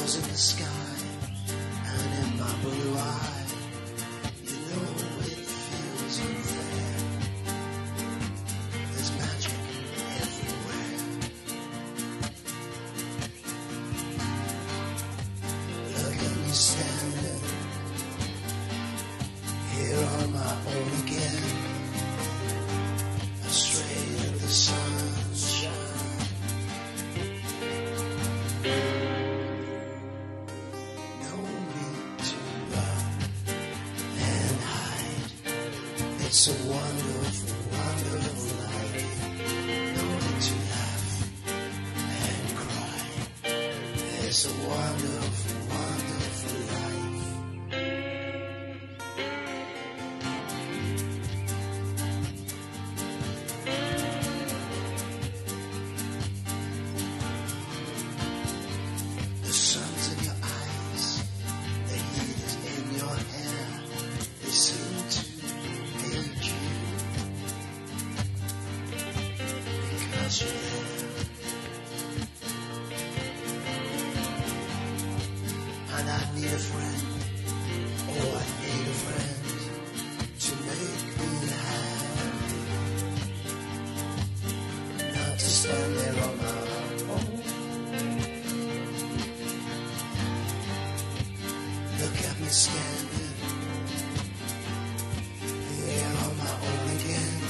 stars in the sky and in my blue eye. You know it feels unfair. There's magic everywhere. Look at me standing here on my own again, astray of the sunshine. No need to run and hide. It's a wonderful, wonderful life. No need to laugh and cry. It's a wonderful, wonderful life. The sun's in your eyes, the heat is in your hair. They seem to hate you because you're there. And I need a friend, oh I need a friend to make me happy. Not to stand there on my own. Look at me standing here on my own again.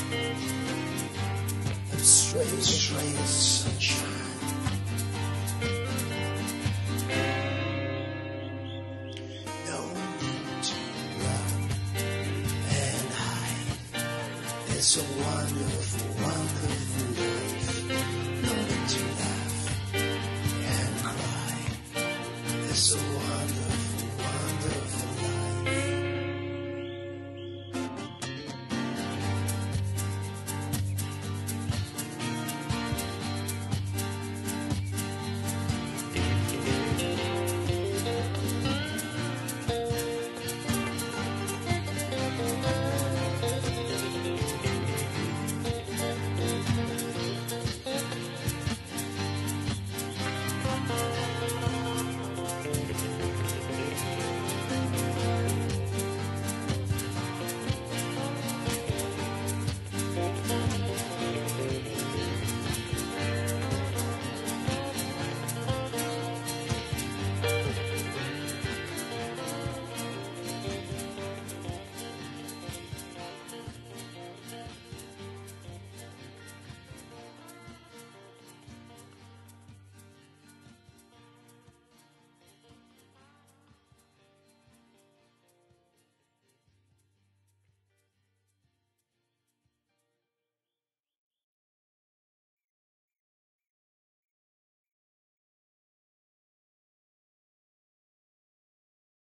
I'm straight as sunshine. No need to run and hide. It's a wonderful